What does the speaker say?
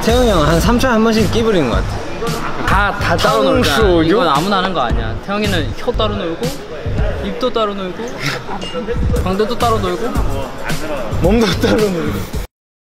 태형이 형 한 3초에 한 번씩 끼부리는 것 같아. 다 따로 놀잖아. 이건 아무나 하는 거 아니야. 태형이는 혀 따로 놀고 입도 따로 놀고 광대도 따로 놀고 몸도 따로 놀고